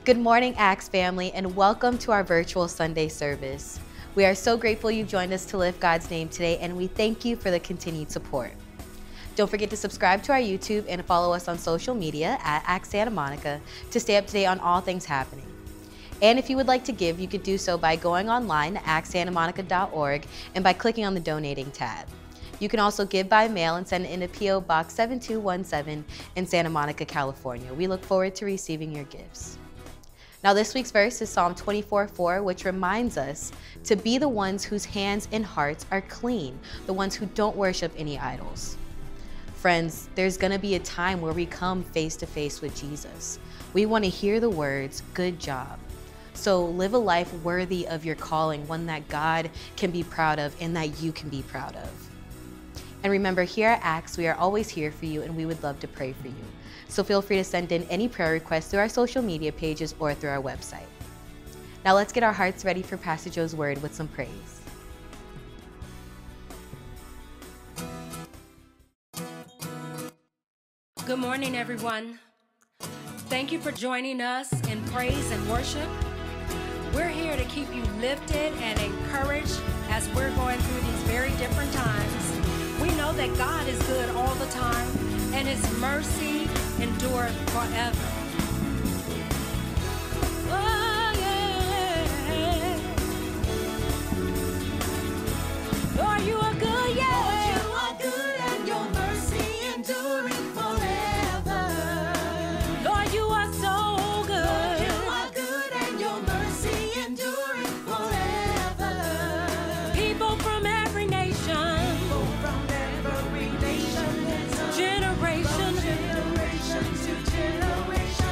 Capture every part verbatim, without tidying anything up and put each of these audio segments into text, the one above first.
Good morning, Acts family, and welcome to our virtual Sunday service. We are so grateful you've joined us to lift God's name today, and we thank you for the continued support. Don't forget to subscribe to our YouTube and follow us on social media at Acts Santa Monica to stay up to date on all things happening. And if you would like to give, you could do so by going online to acts santa monica dot org and by clicking on the donating tab. You can also give by mail and send it in to P O Box seven two one seven in Santa Monica, California. We look forward to receiving your gifts. Now this week's verse is Psalm twenty-four four, which reminds us to be the ones whose hands and hearts are clean, the ones who don't worship any idols. Friends, there's gonna be a time where we come face to face with Jesus. We wanna hear the words, "Good job." So live a life worthy of your calling, one that God can be proud of and that you can be proud of. And remember, here at Acts, we are always here for you and we would love to pray for you. So feel free to send in any prayer requests through our social media pages or through our website. Now let's get our hearts ready for Pastor Joe's word with some praise. Good morning, everyone. Thank you for joining us in praise and worship. We're here to keep you lifted and encouraged as we're going through these very different times. We know that God is good all the time and His mercy endureth forever. Oh, yeah. Lord, you are good, yeah. Lord, you are good and your mercy enduring forever. Lord, you are so good. Lord, you are good and your mercy enduring forever. People from every nation, People from every nation, generation, from generation to generation.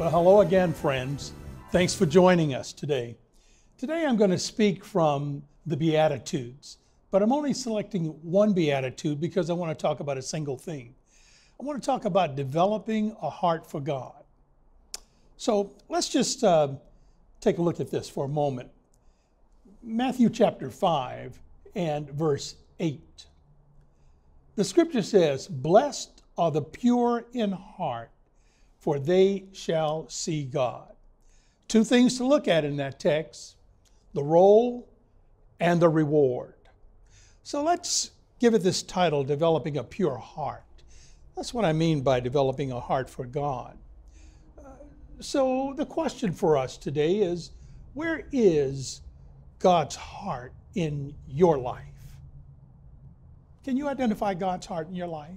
Well, hello again, friends. Thanks for joining us today. Today I'm going to speak from the Beatitudes, but I'm only selecting one Beatitude because I want to talk about a single thing. I want to talk about developing a heart for God. So let's just uh, take a look at this for a moment. Matthew chapter five and verse eight. The scripture says, "Blessed are the pure in heart, for they shall see God." Two things to look at in that text, the role and the reward. So let's give it this title, Developing a Pure Heart. That's what I mean by developing a heart for God. Uh, so the question for us today is, where is God's heart in your life? Can you identify God's heart in your life?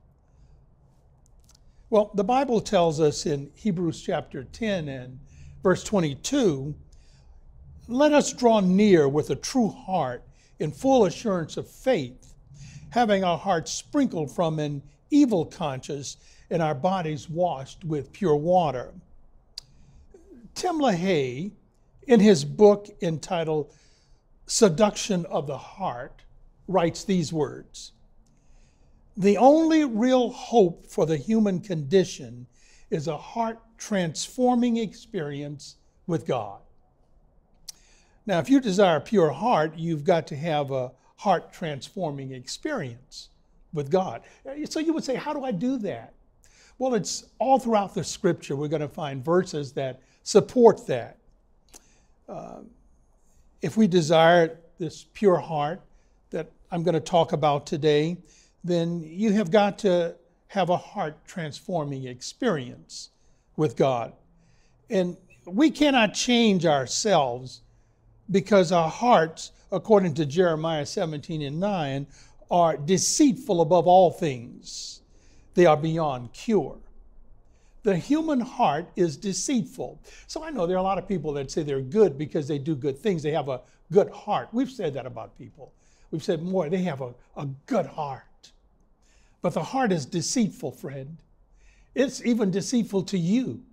Well, the Bible tells us in Hebrews chapter ten and verse twenty-two, "Let us draw near with a true heart in full assurance of faith, having our hearts sprinkled from an evil conscience and our bodies washed with pure water." Tim LaHaye, in his book entitled Seduction of the Heart, writes these words, "The only real hope for the human condition is a heart-transforming experience with God." Now, if you desire a pure heart, you've got to have a heart-transforming experience with God. So you would say, how do I do that? Well, it's all throughout the scripture. We're going to find verses that support that. Uh, if we desire this pure heart that I'm going to talk about today, then you have got to have a heart-transforming experience with God. And we cannot change ourselves because our hearts, according to Jeremiah seventeen and nine, are deceitful above all things. They are beyond cure. The human heart is deceitful. So I know there are a lot of people that say they're good because they do good things. They have a good heart. We've said that about people. We've said more, they have a, a good heart. But the heart is deceitful, friend. It's even deceitful to you.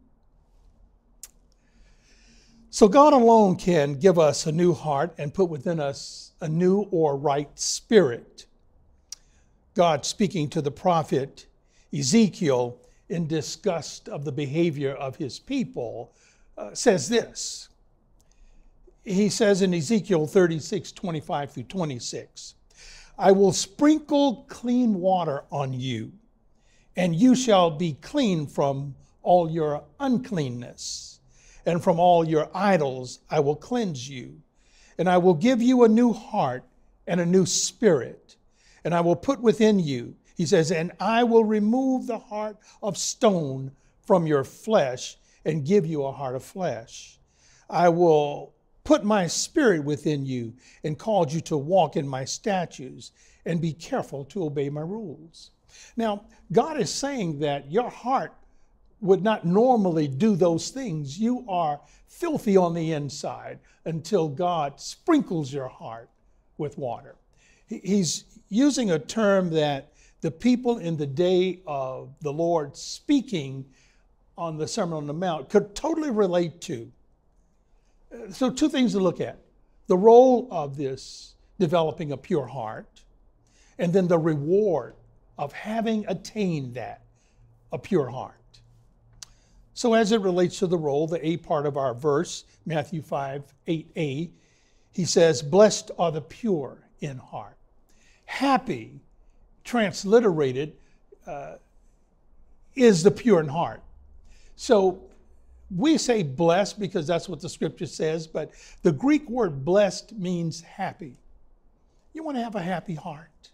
So God alone can give us a new heart and put within us a new or right spirit. God, speaking to the prophet Ezekiel in disgust of the behavior of his people, uh, says this. He says in Ezekiel thirty-six, twenty-five through twenty-six, "I will sprinkle clean water on you, and you shall be clean from all your uncleanness, and from all your idols I will cleanse you. And I will give you a new heart and a new spirit, and I will put within you," he says, "and I will remove the heart of stone from your flesh and give you a heart of flesh. I will put my spirit within you and cause you to walk in my statutes and be careful to obey my rules." Now, God is saying that your heart would not normally do those things. You are filthy on the inside until God sprinkles your heart with water. He's using a term that the people in the day of the Lord speaking on the Sermon on the Mount could totally relate to. So two things to look at. The role of this developing a pure heart, and then the reward of having attained that, a pure heart. So as it relates to the role, the A part of our verse, Matthew five, eight a, he says, "Blessed are the pure in heart." Happy, transliterated, uh, is the pure in heart. So we say blessed because that's what the scripture says, but the Greek word blessed means happy. You want to have a happy heart,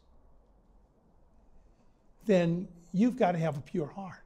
then you've got to have a pure heart.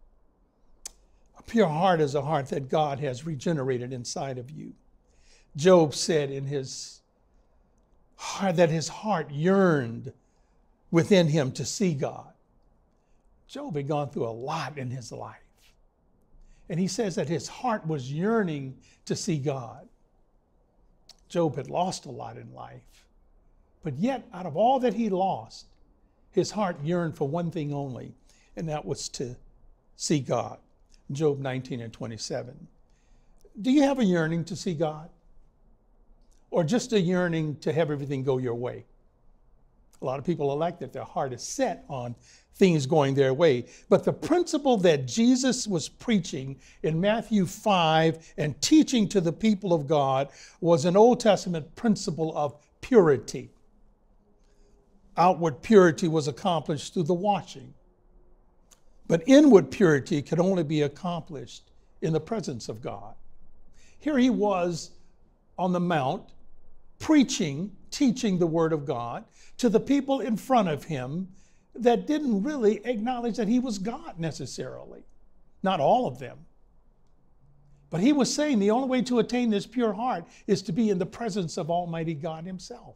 A pure heart is a heart that God has regenerated inside of you. Job said in his heart that his heart yearned within him to see God. Job had gone through a lot in his life. And he says that his heart was yearning to see God. Job had lost a lot in life. But yet, out of all that he lost, his heart yearned for one thing only, and that was to see God. Job nineteen and twenty-seven. Do you have a yearning to see God? Or just a yearning to have everything go your way? A lot of people are like that. Their heart is set on things going their way. But the principle that Jesus was preaching in Matthew five and teaching to the people of God was an Old Testament principle of purity. Outward purity was accomplished through the washing. But inward purity could only be accomplished in the presence of God. Here he was on the Mount, preaching, teaching the Word of God to the people in front of him that didn't really acknowledge that he was God necessarily. Not all of them. But he was saying the only way to attain this pure heart is to be in the presence of Almighty God himself.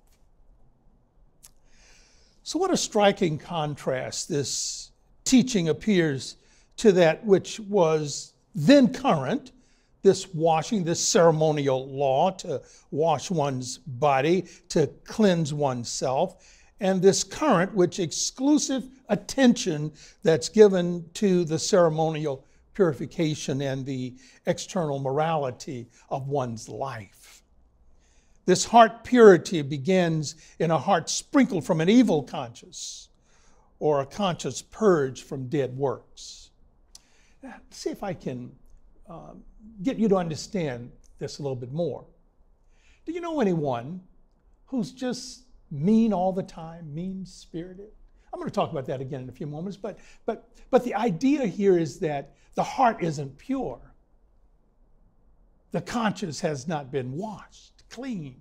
So what a striking contrast this teaching appears to that which was then current, this washing, this ceremonial law to wash one's body, to cleanse oneself, and this current, which exclusive attention that's given to the ceremonial purification and the external morality of one's life. This heart purity begins in a heart sprinkled from an evil conscience or a conscience purged from dead works. Let's see if I can uh, get you to understand this a little bit more. Do you know anyone who's just mean all the time, mean-spirited? I'm going to talk about that again in a few moments, but, but, but the idea here is that the heart isn't pure. The conscience has not been washed, clean.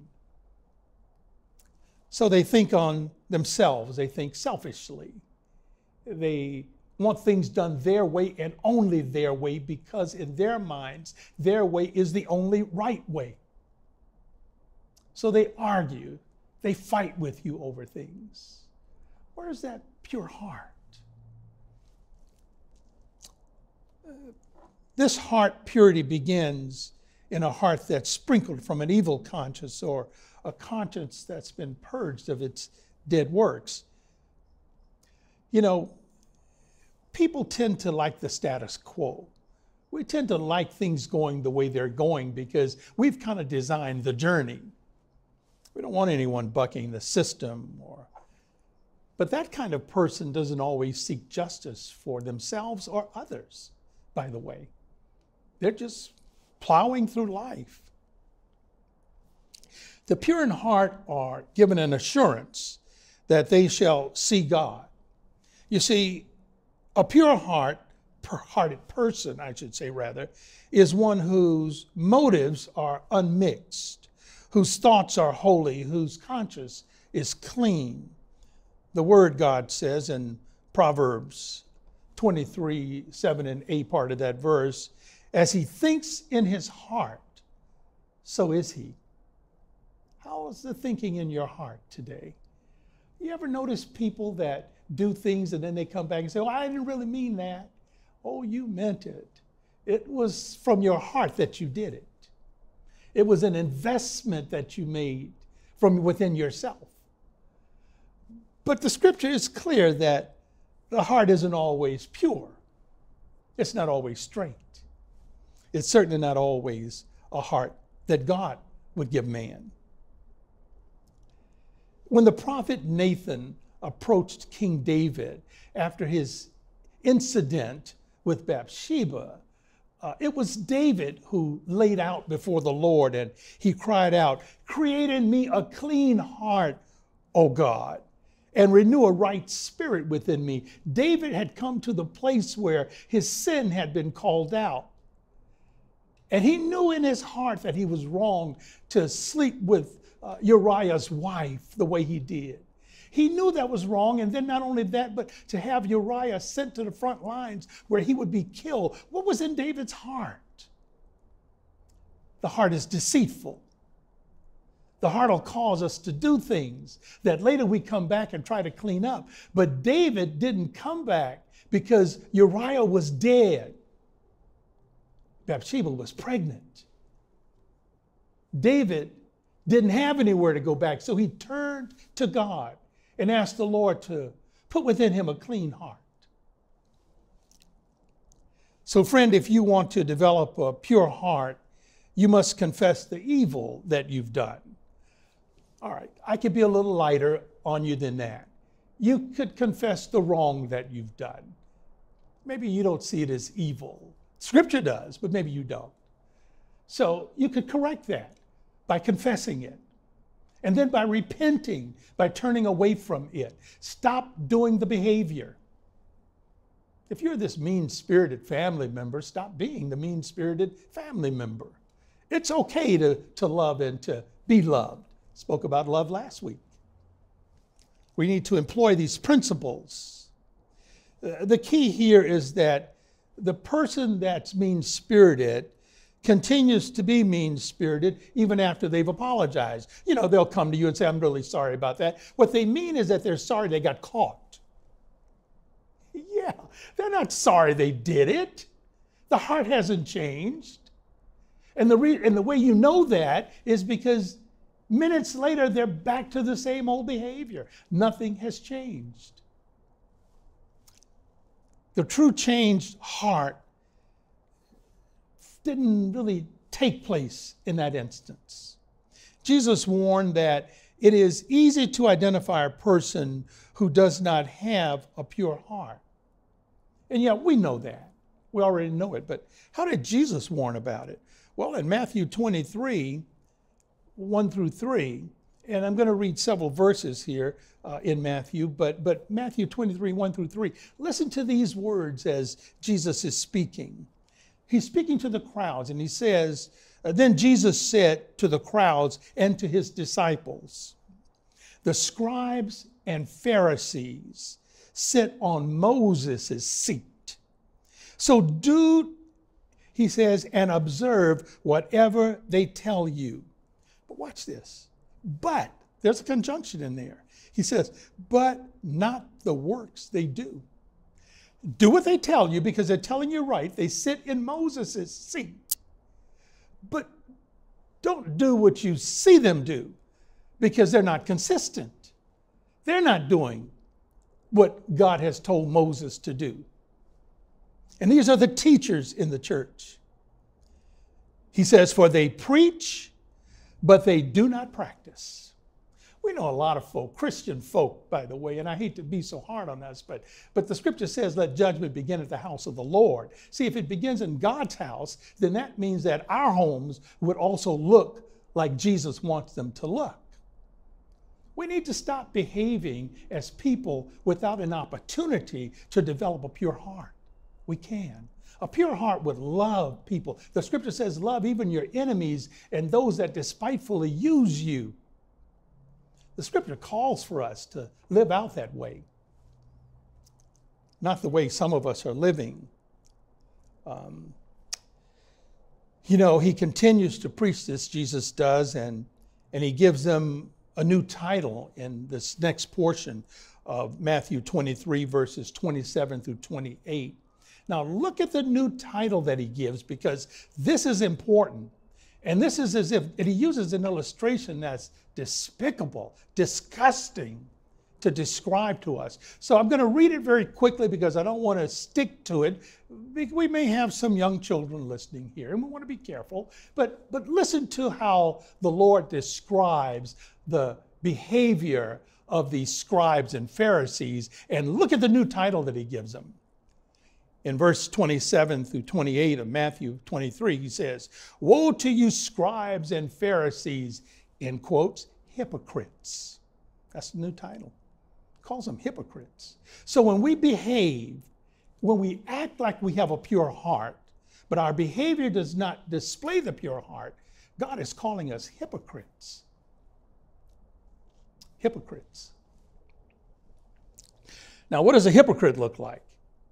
So they think on themselves, they think selfishly. They want things done their way and only their way because in their minds, their way is the only right way. So they argue, they fight with you over things. Where is that pure heart? Uh, this heart purity begins in a heart that's sprinkled from an evil conscience or a conscience that's been purged of its dead works. You know, people tend to like the status quo. We tend to like things going the way they're going because we've kind of designed the journey. We don't want anyone bucking the system. Or, but that kind of person doesn't always seek justice for themselves or others, by the way. They're just plowing through life. The pure in heart are given an assurance that they shall see God. You see, a pure heart, hearted person, I should say rather, is one whose motives are unmixed, whose thoughts are holy, whose conscience is clean. The Word, God says in Proverbs twenty-three, seven and eight part of that verse, as he thinks in his heart, so is he. How is the thinking in your heart today? You ever notice people that do things and then they come back and say, oh, I didn't really mean that. Oh, you meant it. It was from your heart that you did it. It was an investment that you made from within yourself. But the scripture is clear that the heart isn't always pure. It's not always straight. It's certainly not always a heart that God would give man. When the prophet Nathan approached King David after his incident with Bathsheba, uh, it was David who laid out before the Lord and he cried out, create in me a clean heart, O God, and renew a right spirit within me. David had come to the place where his sin had been called out. And he knew in his heart that he was wrong to sleep with uh, Uriah's wife the way he did. He knew that was wrong, and then not only that, but to have Uriah sent to the front lines where he would be killed. What was in David's heart? The heart is deceitful. The heart will cause us to do things that later we come back and try to clean up. But David didn't come back because Uriah was dead. Bathsheba was pregnant. David didn't have anywhere to go back, so he turned to God and asked the Lord to put within him a clean heart. So, friend, if you want to develop a pure heart, you must confess the evil that you've done. All right, I could be a little lighter on you than that. You could confess the wrong that you've done. Maybe you don't see it as evil. Scripture does, but maybe you don't. So you could correct that by confessing it. And then by repenting, by turning away from it. Stop doing the behavior. If you're this mean-spirited family member, stop being the mean-spirited family member. It's okay to, to love and to be loved. Spoke about love last week. We need to employ these principles. Uh, the key here is that the person that's mean-spirited continues to be mean-spirited even after they've apologized. You know, they'll come to you and say, I'm really sorry about that. What they mean is that they're sorry they got caught. Yeah, they're not sorry they did it. The heart hasn't changed. And the, re- and the way you know that is because minutes later, they're back to the same old behavior. Nothing has changed. The true changed heart didn't really take place in that instance. Jesus warned that it is easy to identify a person who does not have a pure heart. And yet we know that. We already know it. But how did Jesus warn about it? Well, in Matthew twenty-three, one through three, and I'm going to read several verses here uh, in Matthew, but, but Matthew twenty-three, one through three. Listen to these words as Jesus is speaking. He's speaking to the crowds, and he says, then Jesus said to the crowds and to his disciples, the scribes and Pharisees sit on Moses' seat. So do, he says, and observe whatever they tell you. But watch this. But, there's a conjunction in there. He says, but not the works they do. Do what they tell you because they're telling you right. They sit in Moses' seat. But don't do what you see them do because they're not consistent. They're not doing what God has told Moses to do. And these are the teachers in the church. He says, for they preach, but they do not practice. We know a lot of folk, Christian folk, by the way, and I hate to be so hard on us, but, but the scripture says, let judgment begin at the house of the Lord. See, if it begins in God's house, then that means that our homes would also look like Jesus wants them to look. We need to stop behaving as people without an opportunity to develop a pure heart. We can. A pure heart would love people. The scripture says, love even your enemies and those that despitefully use you. The scripture calls for us to live out that way, not the way some of us are living. Um, you know, he continues to preach this, Jesus does, and, and he gives them a new title in this next portion of Matthew twenty-three, verses twenty-seven through twenty-eight. Now, look at the new title that he gives because this is important. And this is as if, and he uses an illustration that's despicable, disgusting to describe to us. So I'm going to read it very quickly because I don't want to stick to it. We may have some young children listening here, and we want to be careful. But, but listen to how the Lord describes the behavior of these scribes and Pharisees, and look at the new title that he gives them. In verse twenty-seven through twenty-eight of Matthew twenty-three, he says, woe to you scribes and Pharisees, in quotes, hypocrites. That's the new title. He calls them hypocrites. So when we behave, when we act like we have a pure heart, but our behavior does not display the pure heart, God is calling us hypocrites. Hypocrites. Now, what does a hypocrite look like?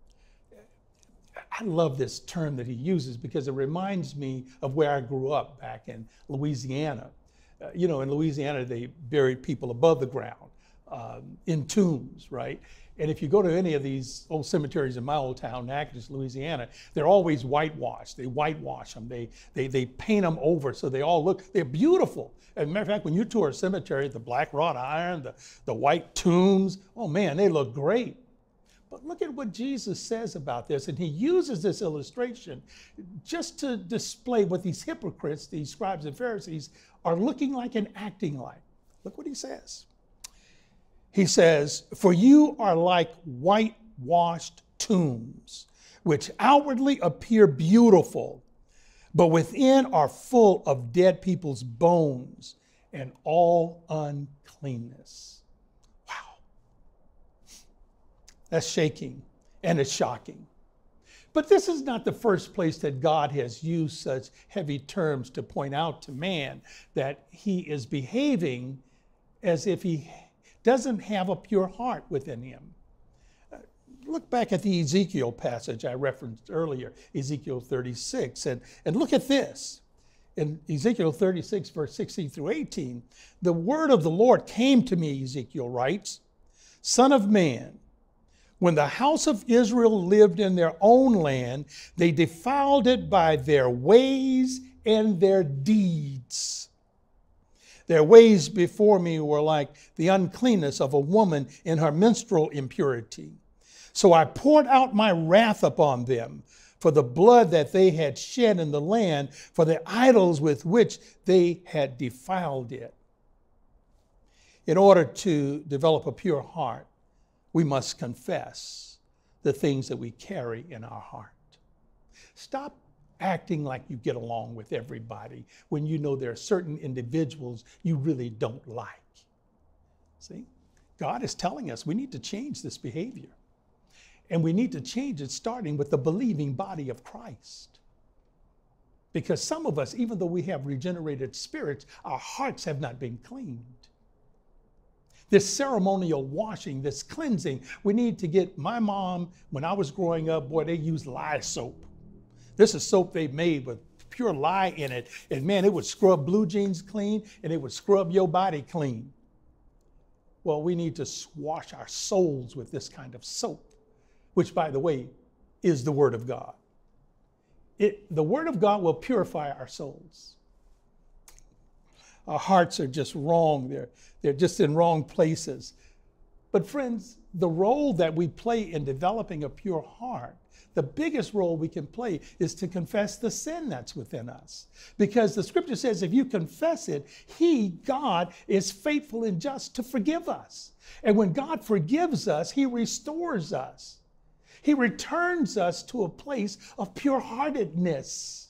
I love this term that he uses because it reminds me of where I grew up back in Louisiana. Uh, you know, in Louisiana, they buried people above the ground um, in tombs, right? And if you go to any of these old cemeteries in my old town, Natchitoches, Louisiana, they're always whitewashed. They whitewash them. They, they, they paint them over so they all look, they're beautiful. As a matter of fact, when you tour a cemetery, the black wrought iron, the, the white tombs, oh man, they look great. But look at what Jesus says about this. And he uses this illustration just to display what these hypocrites, these scribes and Pharisees, are looking like and acting like. Look what he says. He says, "For you are like whitewashed tombs, which outwardly appear beautiful, but within are full of dead people's bones and all uncleanness." That's shaking and it's shocking. But this is not the first place that God has used such heavy terms to point out to man that he is behaving as if he doesn't have a pure heart within him. Uh, look back at the Ezekiel passage I referenced earlier, Ezekiel thirty-six, and, and look at this. In Ezekiel thirty-six, verse sixteen through eighteen, "The word of the Lord came to me," Ezekiel writes, "Son of man, when the house of Israel lived in their own land, they defiled it by their ways and their deeds. Their ways before me were like the uncleanness of a woman in her menstrual impurity. So I poured out my wrath upon them for the blood that they had shed in the land, for the idols with which they had defiled it." In order to develop a pure heart, we must confess the things that we carry in our heart. Stop acting like you get along with everybody when you know there are certain individuals you really don't like. See, God is telling us we need to change this behavior. And we need to change it starting with the believing body of Christ. Because some of us, even though we have regenerated spirits, our hearts have not been cleaned. This ceremonial washing, this cleansing, we need to get. My mom, when I was growing up, boy, they used lye soap. This is soap they made with pure lye in it. And man, it would scrub blue jeans clean and it would scrub your body clean. Well, we need to wash our souls with this kind of soap, which, by the way, is the Word of God. It, the Word of God will purify our souls. Our hearts are just wrong. They're, they're just in wrong places. But friends, the role that we play in developing a pure heart, the biggest role we can play is to confess the sin that's within us. Because the scripture says if you confess it, He, God, is faithful and just to forgive us. And when God forgives us, He restores us. He returns us to a place of pure-heartedness.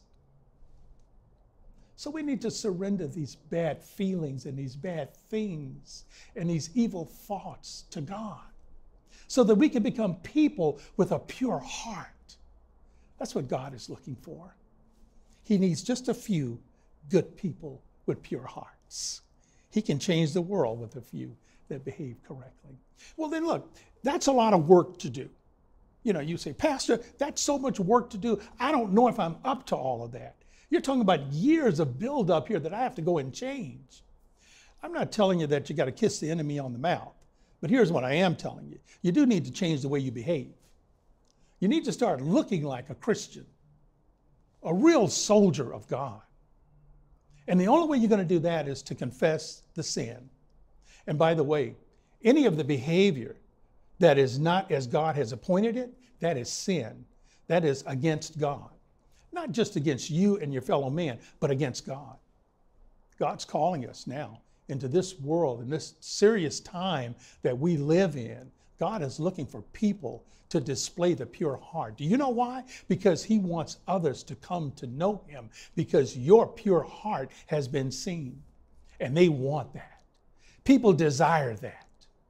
So we need to surrender these bad feelings and these bad things and these evil thoughts to God so that we can become people with a pure heart. That's what God is looking for. He needs just a few good people with pure hearts. He can change the world with a few that behave correctly. Well, then look, that's a lot of work to do. You know, you say, Pastor, that's so much work to do. I don't know if I'm up to all of that. You're talking about years of build-up here that I have to go and change. I'm not telling you that you got to kiss the enemy on the mouth, but here's what I am telling you. You do need to change the way you behave. You need to start looking like a Christian, a real soldier of God. And the only way you're going to do that is to confess the sin. And by the way, any of the behavior that is not as God has appointed it, that is sin. That is against God. Not just against you and your fellow man, but against God. God's calling us now into this world, in this serious time that we live in. God is looking for people to display the pure heart. Do you know why? Because He wants others to come to know Him, because your pure heart has been seen, and they want that. People desire that.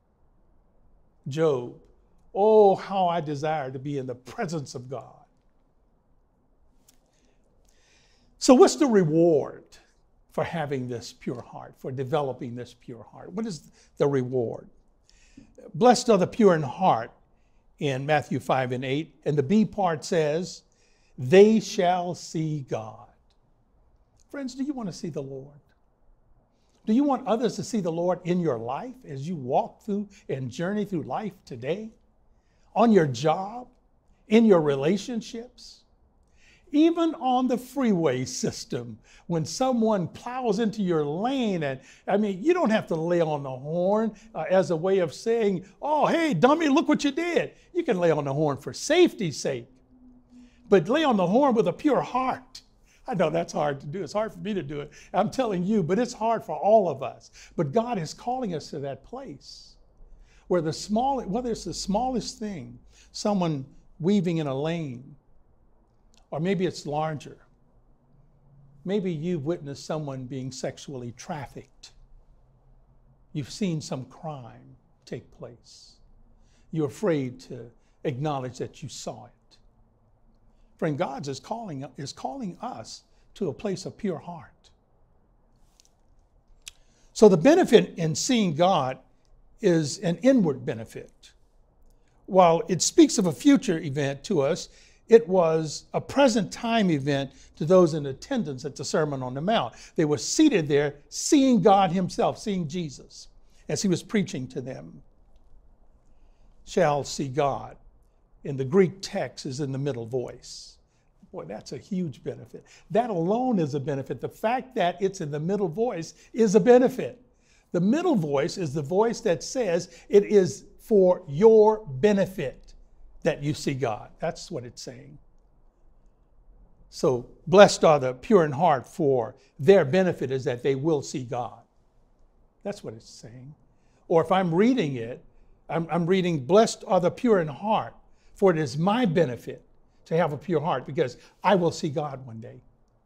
Job, oh, how I desire to be in the presence of God. So what's the reward for having this pure heart, for developing this pure heart? What is the reward? Blessed are the pure in heart in Matthew five and eight. And the B part says, they shall see God. Friends, do you want to see the Lord? Do you want others to see the Lord in your life as you walk through and journey through life today? On your job? In your relationships? Even on the freeway system, when someone plows into your lane, and I mean, you don't have to lay on the horn uh, as a way of saying, oh, hey, dummy, look what you did. You can lay on the horn for safety's sake, but lay on the horn with a pure heart. I know that's hard to do. It's hard for me to do it. I'm telling you, but it's hard for all of us. But God is calling us to that place where the small, whether it's the smallest thing, someone weaving in a lane, or maybe it's larger. Maybe you've witnessed someone being sexually trafficked. You've seen some crime take place. You're afraid to acknowledge that you saw it. Friend, God is calling, is calling us to a place of pure heart. So the benefit in seeing God is an inward benefit. While it speaks of a future event to us, it was a present time event to those in attendance at the Sermon on the Mount. They were seated there seeing God himself, seeing Jesus as he was preaching to them. Shall see God. In the Greek text is in the middle voice. Boy, that's a huge benefit. That alone is a benefit. The fact that it's in the middle voice is a benefit. The middle voice is the voice that says it is for your benefit that you see God. That's what it's saying. So blessed are the pure in heart, for their benefit is that they will see God. That's what it's saying. Or if I'm reading it, I'm, I'm reading, blessed are the pure in heart, for it is my benefit to have a pure heart, because I will see God one day.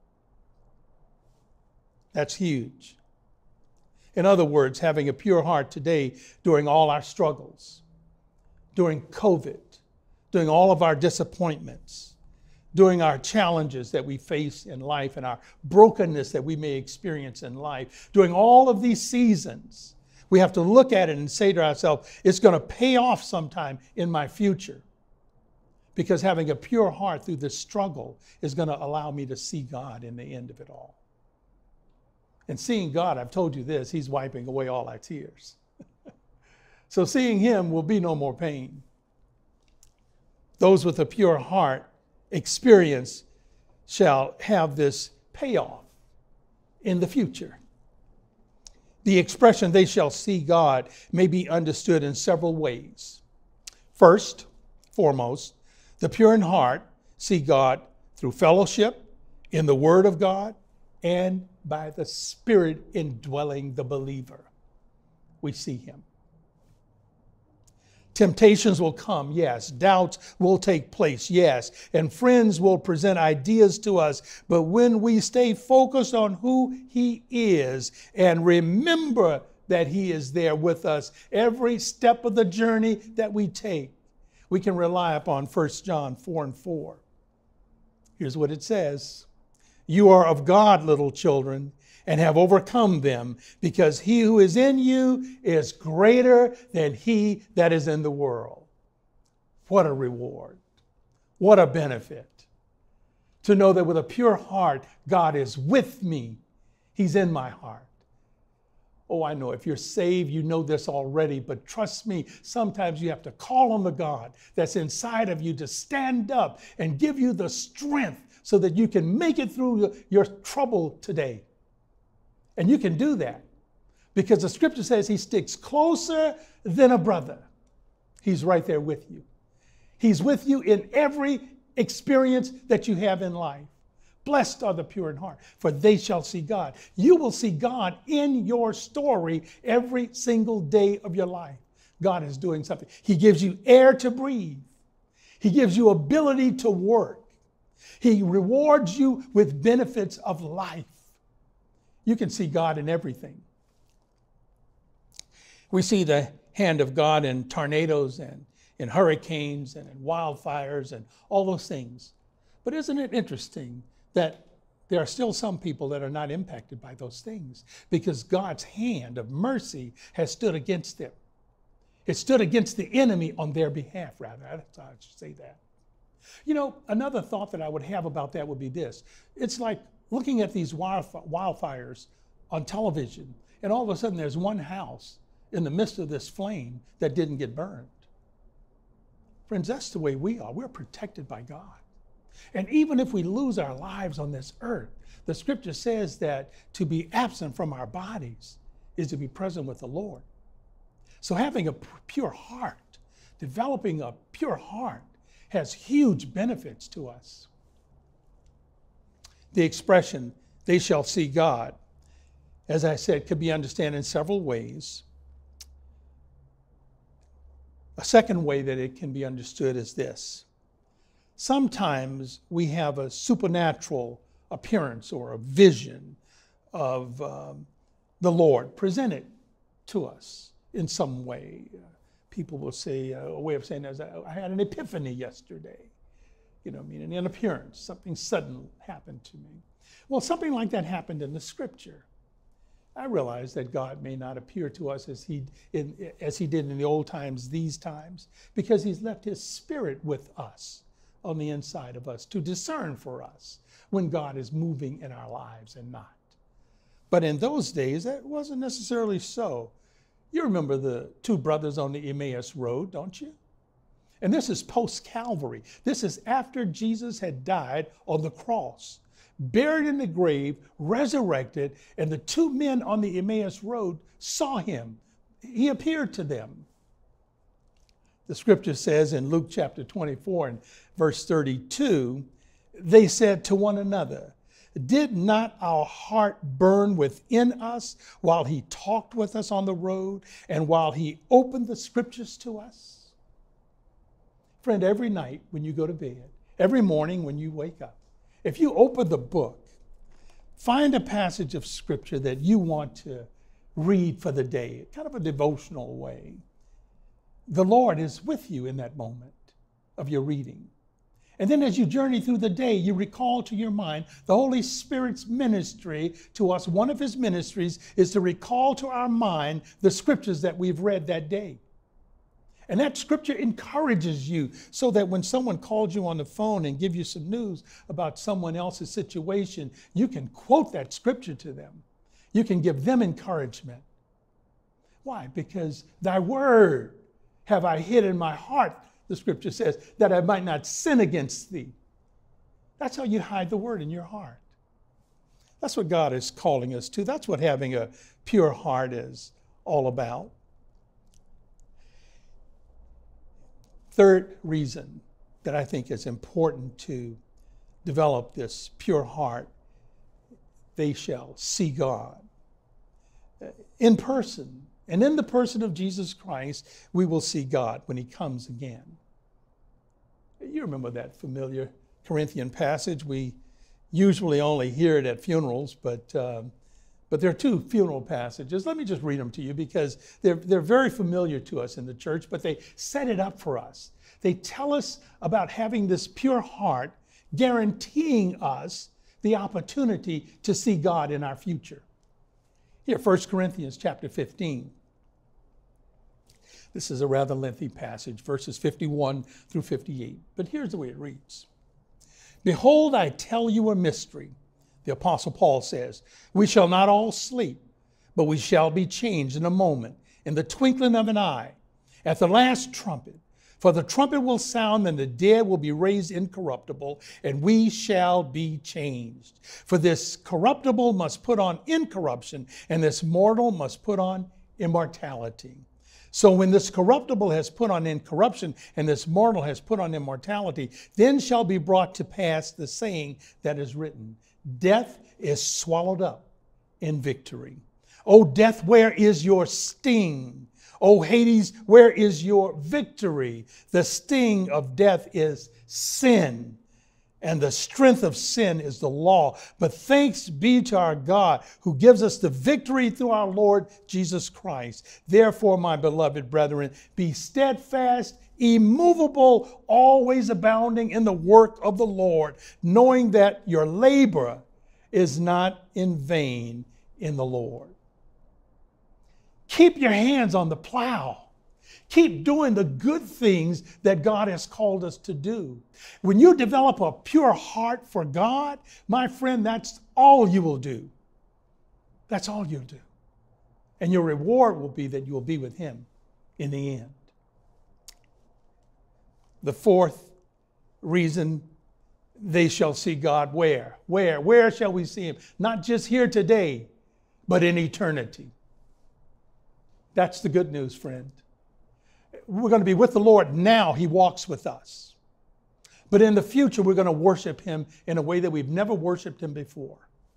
That's huge. In other words, having a pure heart today during all our struggles, during COVID, during all of our disappointments, during our challenges that we face in life and our brokenness that we may experience in life, during all of these seasons, we have to look at it and say to ourselves, it's going to pay off sometime in my future. Because having a pure heart through this struggle is going to allow me to see God in the end of it all. And seeing God, I've told you this, he's wiping away all our tears. So seeing him will be no more pain. Those with a pure heart experience shall have this payoff in the future. The expression, they shall see God, may be understood in several ways. First, foremost, the pure in heart see God through fellowship, in the Word of God, and by the Spirit indwelling the believer. We see him. Temptations will come, yes. Doubts will take place, yes. And friends will present ideas to us. But when we stay focused on who he is and remember that he is there with us every step of the journey that we take, we can rely upon First John four and four. Here's what it says. You are of God, little children, and have overcome them, because he who is in you is greater than he that is in the world. What a reward. What a benefit. To know that with a pure heart, God is with me. He's in my heart. Oh, I know if you're saved, you know this already, but trust me, sometimes you have to call on the God that's inside of you to stand up and give you the strength so that you can make it through your trouble today. And you can do that because the scripture says he sticks closer than a brother. He's right there with you. He's with you in every experience that you have in life. Blessed are the pure in heart, for they shall see God. You will see God in your story every single day of your life. God is doing something. He gives you air to breathe. He gives you ability to work. He rewards you with benefits of life. You can see God in everything. We see the hand of God in tornadoes and in hurricanes and in wildfires and all those things. But isn't it interesting that there are still some people that are not impacted by those things because God's hand of mercy has stood against them. It stood against the enemy on their behalf, rather. That's how I should say that. You know, another thought that I would have about that would be this. It's like looking at these wildfires on television, and all of a sudden there's one house in the midst of this flame that didn't get burned. Friends, that's the way we are. We're protected by God. And even if we lose our lives on this earth, the scripture says that to be absent from our bodies is to be present with the Lord. So having a pure heart, developing a pure heart, has huge benefits to us. The expression, they shall see God, as I said, could be understood in several ways. A second way that it can be understood is this. Sometimes we have a supernatural appearance or a vision of um, the Lord presented to us in some way. Uh, people will say, uh, a way of saying that is, I had an epiphany yesterday. You know, I mean, an appearance, something sudden happened to me. Well, something like that happened in the scripture. I realize that God may not appear to us as he, in, as he did in the old times, these times, because he's left his spirit with us on the inside of us to discern for us when God is moving in our lives and not. But in those days, that wasn't necessarily so. You remember the two brothers on the Emmaus Road, don't you? And this is post-Calvary. This is after Jesus had died on the cross, buried in the grave, resurrected, and the two men on the Emmaus Road saw him. He appeared to them. The scripture says in Luke chapter twenty-four and verse thirty-two, they said to one another, did not our heart burn within us while he talked with us on the road and while he opened the scriptures to us? Friend, every night when you go to bed, every morning when you wake up, if you open the book, find a passage of scripture that you want to read for the day, kind of a devotional way. The Lord is with you in that moment of your reading. And then as you journey through the day, you recall to your mind the Holy Spirit's ministry to us. One of his ministries is to recall to our mind the scriptures that we've read that day. And that scripture encourages you so that when someone calls you on the phone and give you some news about someone else's situation, you can quote that scripture to them. You can give them encouragement. Why? Because thy word have I hid in my heart, the scripture says, that I might not sin against thee. That's how you hide the word in your heart. That's what God is calling us to. That's what having a pure heart is all about. Third reason that I think is important to develop this pure heart, they shall see God. In person, and in the person of Jesus Christ, we will see God when he comes again. You remember that familiar Corinthian passage. We usually only hear it at funerals, but um, but there are two funeral passages. Let me just read them to you because they're, they're very familiar to us in the church, but they set it up for us. They tell us about having this pure heart, guaranteeing us the opportunity to see God in our future. Here, First Corinthians chapter fifteen. This is a rather lengthy passage, verses fifty-one through fifty-eight. But here's the way it reads. Behold, I tell you a mystery. The Apostle Paul says, we shall not all sleep, but we shall be changed in a moment, in the twinkling of an eye, at the last trumpet. For the trumpet will sound, and the dead will be raised incorruptible, and we shall be changed. For this corruptible must put on incorruption, and this mortal must put on immortality. So when this corruptible has put on incorruption, and this mortal has put on immortality, then shall be brought to pass the saying that is written, death is swallowed up in victory. O death, where is your sting? O Hades, where is your victory? The sting of death is sin, and the strength of sin is the law. But thanks be to our God who gives us the victory through our Lord Jesus Christ. Therefore, my beloved brethren, be steadfast, immovable, always abounding in the work of the Lord, knowing that your labor is not in vain in the Lord. Keep your hands on the plow. Keep doing the good things that God has called us to do. When you develop a pure heart for God, my friend, that's all you will do. That's all you'll do. And your reward will be that you will be with him in the end. The fourth reason they shall see God where? Where? Where shall we see him? Not just here today, but in eternity. That's the good news, friend. We're going to be with the Lord now. He walks with us. But in the future, we're going to worship him in a way that we've never worshiped him before.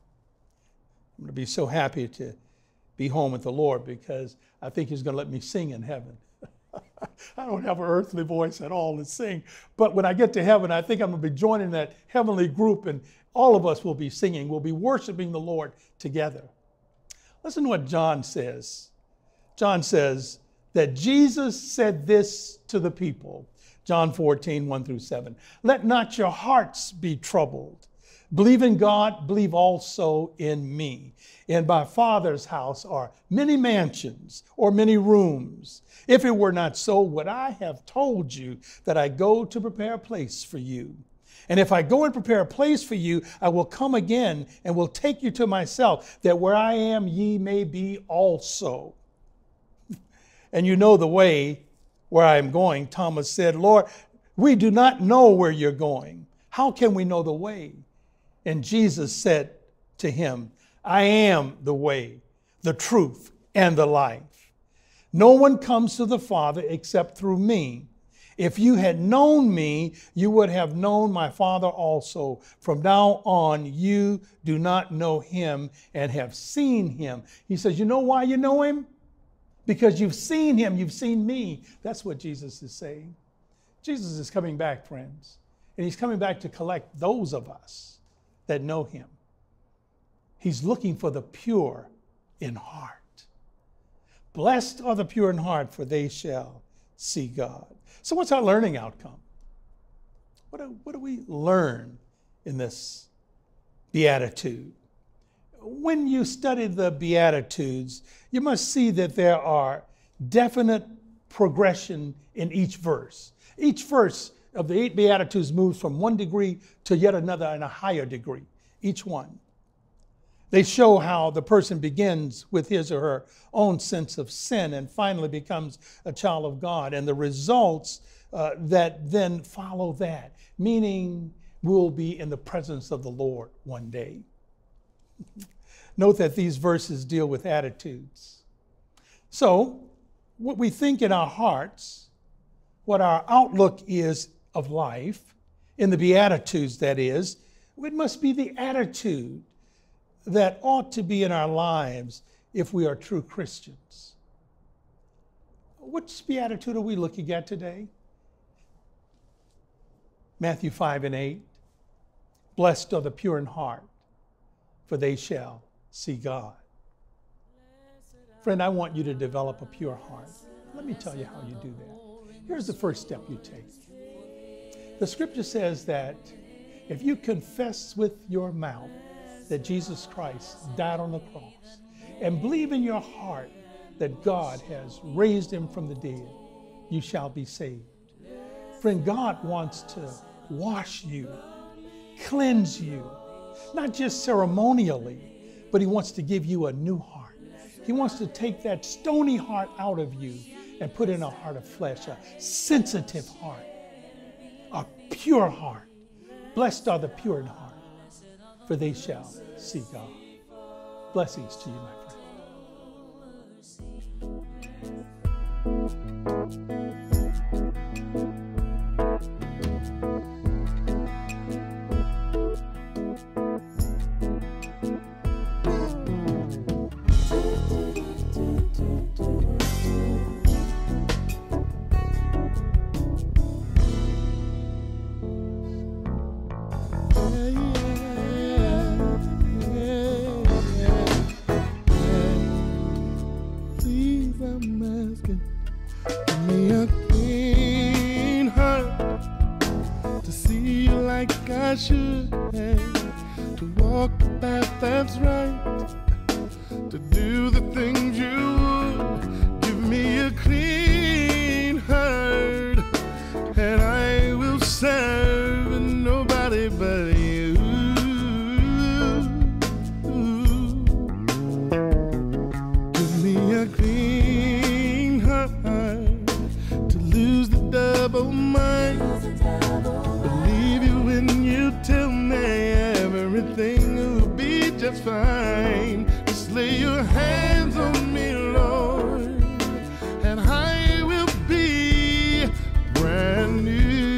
I'm going to be so happy to be home with the Lord because I think he's going to let me sing in heaven. I don't have an earthly voice at all to sing. But when I get to heaven, I think I'm going to be joining that heavenly group, and all of us will be singing. We'll be worshiping the Lord together. Listen to what John says. John says that Jesus said this to the people. John fourteen, one through seven. Let not your hearts be troubled. Believe in God, believe also in me. In my Father's house are many mansions or many rooms. If it were not so, would I have told you that I go to prepare a place for you? And if I go and prepare a place for you, I will come again and will take you to myself, that where I am, ye may be also. And you know the way where I am going. Thomas said, Lord, we do not know where you're going. How can we know the way? And Jesus said to him, I am the way, the truth, and the life. No one comes to the Father except through me. If you had known me, you would have known my Father also. From now on, you do not know him and have seen him. He says, you know why you know him? Because you've seen him, you've seen me. That's what Jesus is saying. Jesus is coming back, friends. And he's coming back to collect those of us that know him. He's looking for the pure in heart. Blessed are the pure in heart, for they shall see God. So what's our learning outcome? What do, what do we learn in this beatitude? When you study the Beatitudes, you must see that there are definite progression in each verse. Each verse of the eight Beatitudes moves from one degree to yet another and a higher degree, each one. They show how the person begins with his or her own sense of sin and finally becomes a child of God, and the results uh, that then follow that, meaning we'll be in the presence of the Lord one day. Note that these verses deal with attitudes. So, what we think in our hearts, what our outlook is of life, in the Beatitudes that is, it must be the attitude that ought to be in our lives if we are true Christians. Which beatitude are we looking at today? Matthew five and eight. Blessed are the pure in heart, for they shall see God. Friend, I want you to develop a pure heart. Let me tell you how you do that. Here's the first step you take. The scripture says that if you confess with your mouth that Jesus Christ died on the cross and believe in your heart that God has raised him from the dead, you shall be saved. Friend, God wants to wash you, cleanse you, not just ceremonially, but he wants to give you a new heart. He wants to take that stony heart out of you and put in a heart of flesh, a sensitive heart, a pure heart. Blessed are the pure in heart, for they shall see God. Blessings to you, my friend. I should have to walk the path that's right, to do the things you would. Give me a clean heart, and I will serve nobody but you. Give me a clean heart to lose the double mind. Believe you when you tell everything will be just fine. Just lay your hands on me, Lord, and I will be brand new.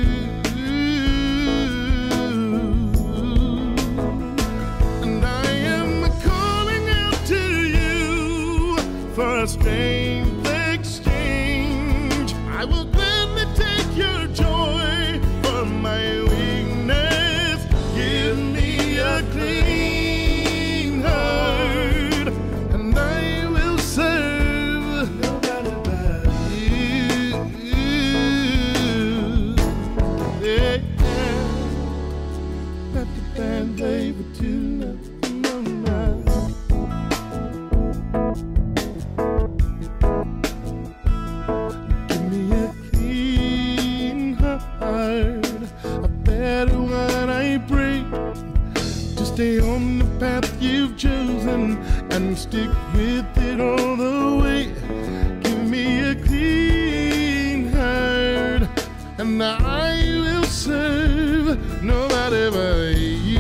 And I am calling out to you for a strength exchange. I will gladly take your joy for my weakness. Give me a clean heart, and I will serve nobody but you. Yeah. Let the band play for tonight. Give me a clean heart, a better one, I pray, to stay on the path you've chosen and stick with it all the way. Give me a clean heart, and I will serve nobody but you.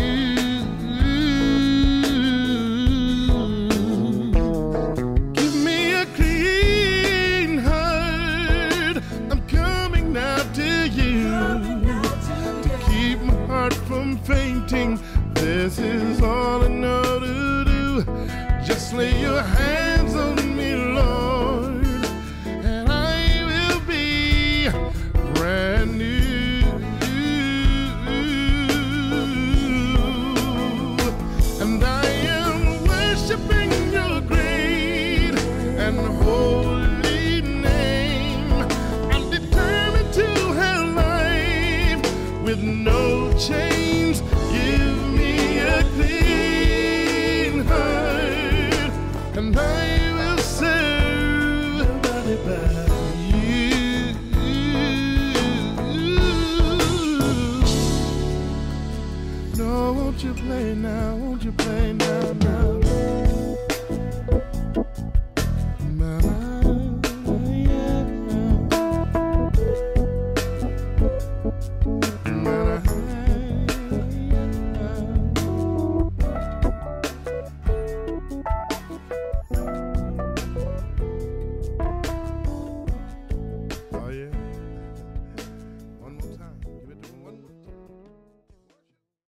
Give me a clean heart, I'm coming now to you, to keep my heart from fainting. This is all I know to do. Just lay your hands on me, Lord, and I will be brand new. And I am worshiping your great and holy name. I'm determined to have life with no chains. Give me a clean heart, and I will serve nobody but you. No, won't you play now? Won't you play now? Now.